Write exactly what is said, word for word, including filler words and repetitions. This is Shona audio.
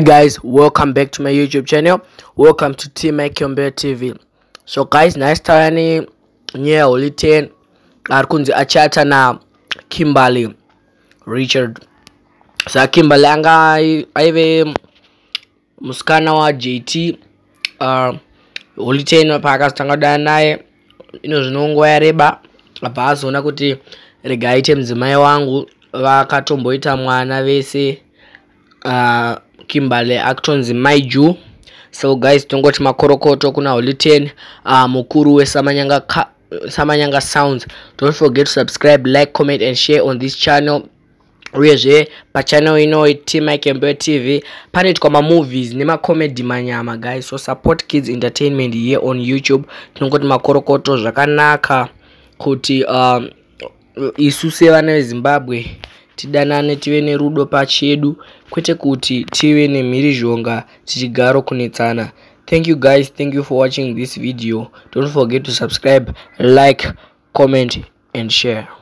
Guys, welcome back to my YouTube channel. Welcome to Team naKimberly T V. So guys, nice time nye Holyten arikunzi achata na Kimberly Richard. Sa Kimberly anga aive musikana wa J T uh Holyten pakastanga naye ino zvinongo yareba apa azona kuti regaite mdzimai wangu vakatomboita mwana vese uh Kimberly actonzi maiju. So guys, tongoti makorokoto kuna Holyten uh, mukuru we samanyanga samanyanga sounds. Don't forget to subscribe, like, comment and share on this channel. Uyezve pa channel ino Team naKimberly T V pane tukama movies nema comedy manyama guys. So support kids entertainment here on YouTube. Tongoti makorokoto zvakanaka kuti um, isuse vana veZimbabwe tidanane tive nerudo pachedu kwete kuti tive nemhirizhonga tichigaro kunetsana. Thank you guys, thank you for watching this video. Don't forget to subscribe, like, comment and share.